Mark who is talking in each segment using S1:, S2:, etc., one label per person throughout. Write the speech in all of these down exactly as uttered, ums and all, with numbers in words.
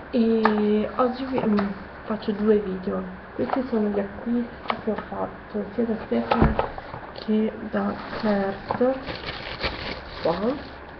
S1: E oggi vi, mm, faccio due video. Questi sono gli acquisti che ho fatto sia da Stefano che da Claire qua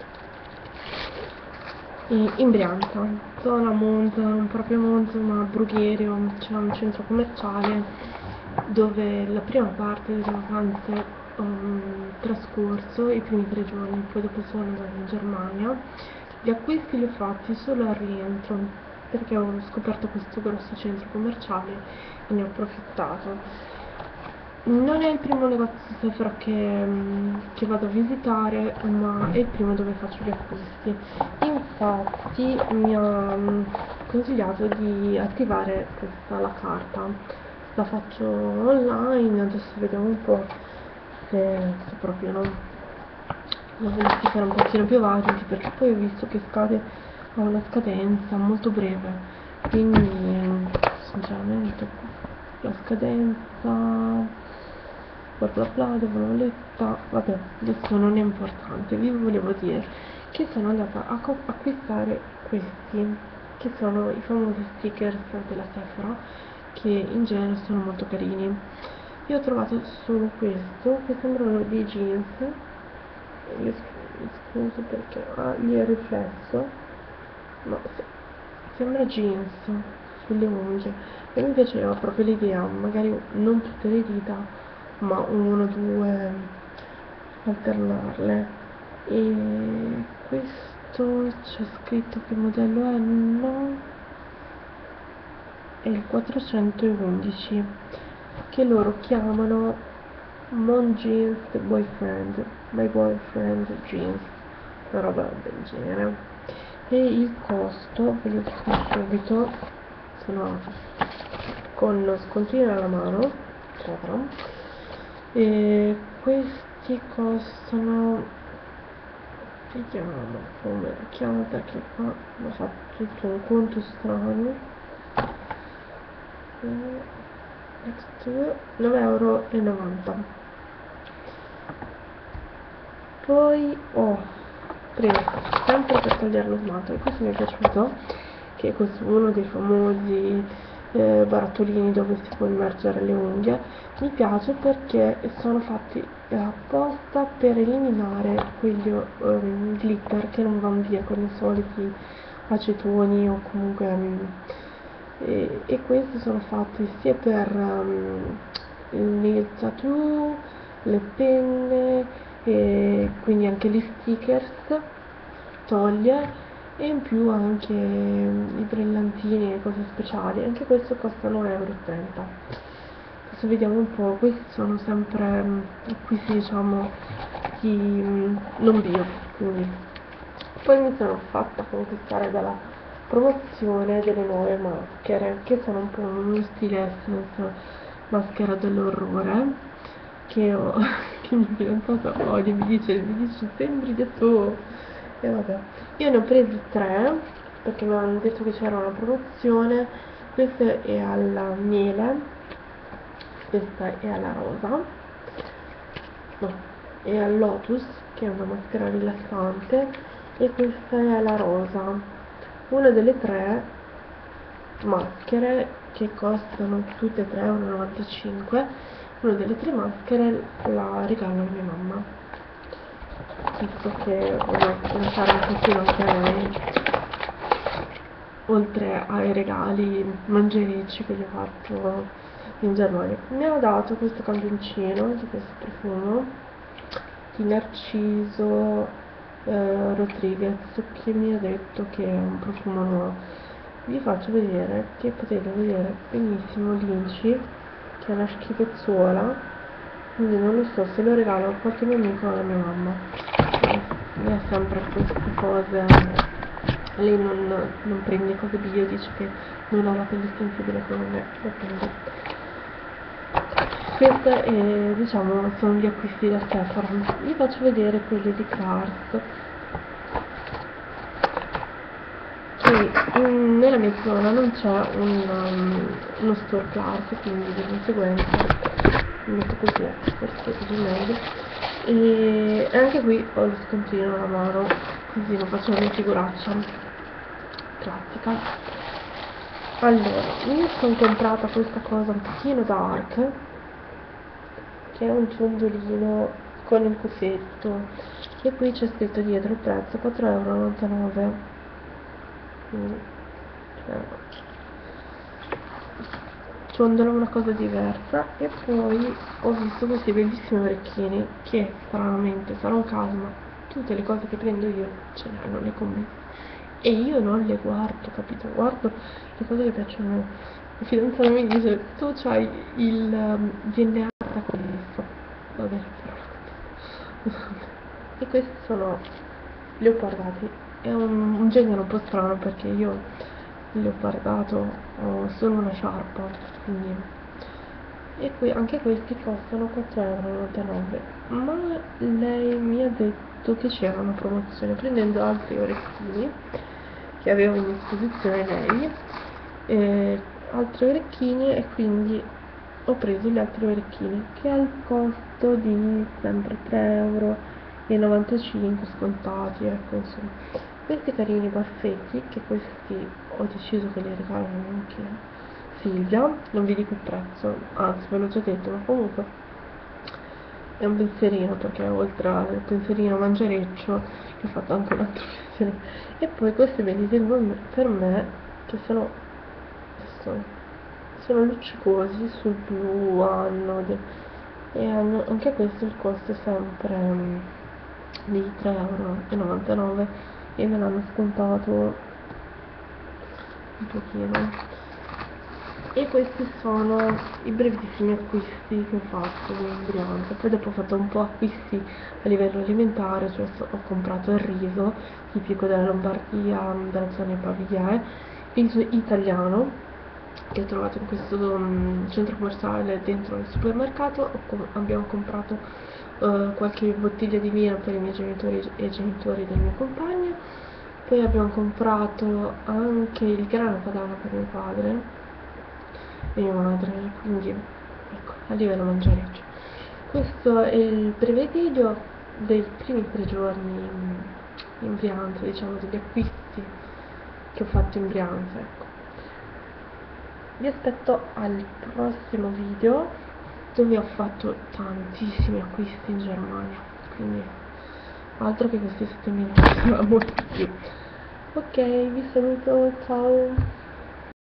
S1: e in Brianza, zona Monza, non proprio Monza ma Brugherio. C'è un centro commerciale dove la prima parte delle vacanze ho um, trascorso i primi tre giorni, poi dopo sono andata in Germania. Gli acquisti li ho fatti solo al rientro perché ho scoperto questo grosso centro commerciale e ne ho approfittato. Non è il primo negozio Sephora che, che vado a visitare, ma è il primo dove faccio gli acquisti. Infatti mi ha consigliato di attivare questa la carta. La faccio online, adesso vediamo un po' se, se proprio no. La voglio fare un pochino più avanti perché poi ho visto che scade a una scadenza molto breve, quindi sinceramente la scadenza bla bla bla dove l'ho letta, vabbè, adesso non è importante. Vi volevo dire che sono andata a acquistare questi che sono i famosi stickers della Sephora, che in genere sono molto carini. Io ho trovato solo questo che sembrano dei jeans. Io scuso perché ah, lì è riflesso, ma se, sembra jeans sulle unghie e mi piaceva proprio l'idea, magari non tutte le dita ma uno o due, alternarle. E questo c'è scritto che modello è, no, è il quattrocentoundici, che loro chiamano Mon Jeans the Boyfriend, My Boyfriend Jeans, una roba del genere. E il costo, ve lo dico subito, sono con lo scontino alla mano, e questi costano, vediamo come la chiamo perché qua ho fatto tutto un conto strano, nove euro e novanta. Poi ho oh, preso sempre per togliere lo smalto, e questo mi è piaciuto, che è questo uno dei famosi eh, barattolini dove si può immergere le unghie. Mi piace perché sono fatti apposta per eliminare quegli um, glitter che non vanno via con i soliti acetoni o comunque um, e, e questi sono fatti sia per um, le tattoo, le penne e quindi anche gli stickers toglie, e in più anche i brillantini e cose speciali. Anche questo costa nove euro e trenta. Adesso vediamo un po'. Questi sono sempre acquisti, diciamo, di non bio, quindi poi mi sono fatta conquistare dalla promozione delle nuove maschere, che sono un po' uno stile Essence, maschera dell'orrore, che ho che il mio fidanzato odia, mi dice, mi dice sembri da tu. E vabbè, io ne ho presi tre perché mi hanno detto che c'era una promozione. Questa è alla miele, questa è alla rosa, no, è al lotus, che è una maschera rilassante, e questa è alla rosa. Una delle tre maschere, che costano tutte e tre uno e novantacinque, una delle tre maschere la regalo a mia mamma, visto che voglio lasciare un pochino anche a lei, oltre ai regali mangericci che gli ho fatto in Germania. Mi ha dato questo campioncino di questo profumo di Narciso eh, Rodriguez, che mi ha detto che è un profumo nuovo. Vi faccio vedere, che potete vedere benissimo l'inci, che è una schifezzuola, quindi non lo so se lo regalo a qualche mio amico o alla mia mamma. Mi ha sempre queste cose, lei non, non prende cose bio, dice che non ha la pelle sensibile come me, lo prende. Questi eh, diciamo sono gli acquisti da Sephora. Vi faccio vedere quelli di Clarks, che in, nella mia zona non c'è un, um, uno store Clarks, quindi di conseguenza mi metto così perché è meglio. E anche qui ho lo scontrino alla mano, così non faccio una figuraccia classica. Allora, io sono comprata questa cosa un pochino dark, che è un ciondolino con il cosetto, e qui c'è scritto dietro il prezzo quattro e novantanove euro. Mm. Ecco. Ciondolo una cosa diversa. E poi ho visto questi bellissimi orecchini che stranamente sarà un caso, ma tutte le cose che prendo io ce le hanno le commesse e io non le guardo, capito? Guardo le cose che piacciono a me. Il fidanzato mi dice tu c'hai il um, D N A da questo, vabbè, però e questi sono, li ho guardati, è un, un genere un po' strano perché io li ho guardato, ho solo una sciarpa, quindi. E qui anche questi costano quattro e novantanove euro, ma lei mi ha detto che c'era una promozione prendendo altri orecchini che aveva in disposizione lei, eh, altri orecchini, e quindi ho preso gli altri orecchini che ha il costo di sempre tre e novantacinque euro scontati, ecco, insomma. Questi carini baffetti, che questi ho deciso che li regalano anche Silvia, non vi dico il prezzo, anzi ve l'ho già detto, ma comunque è un pensierino, perché oltre al pensierino mangereccio gli ho fatto anche un altro pensierino. E poi questi belli per me, che sono, sono, sono luccicosi sul blu, hanno de- e hanno anche questo il costo è sempre um, di tre e novantanove euro, e me l'hanno scontato un pochino. E questi sono i brevissimi acquisti che ho fatto in Brianza. Poi dopo ho fatto un po' acquisti a livello alimentare, cioè ho comprato il riso tipico della Lombardia, della zona di Pavia, eh, riso italiano che ho trovato in questo um, centro commerciale dentro il supermercato. Com- abbiamo comprato uh, qualche bottiglia di vino per i miei genitori e i genitori del mio compagno. Poi abbiamo comprato anche il grana padano per mio padre e mia madre, quindi ecco, a livello mangiareccio. Questo è il breve video dei primi tre giorni in, in Brianza, diciamo, degli acquisti che ho fatto in Brianza, ecco. Vi aspetto al prossimo video dove ho fatto tantissimi acquisti in Germania, quindi altro che questi settemila, molto più. Ok, vi saluto, ciao!